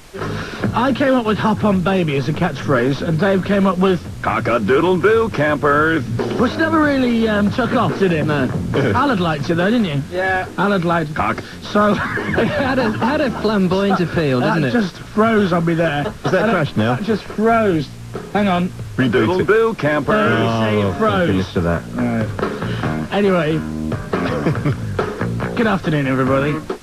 I came up with "hop on baby" as a catchphrase, and Dave came up with cock-a-doodle-doo, campers. which never really took off, did it? No. Alan liked it though, didn't you? Yeah. Alan liked Cock. So It had a flamboyant appeal, didn't that it? just froze on me there. Is that crashed now? That just froze. Hang on. Reboot it. Doodle-doo, campers. Say it froze. Finish to that. Anyway, good afternoon, everybody.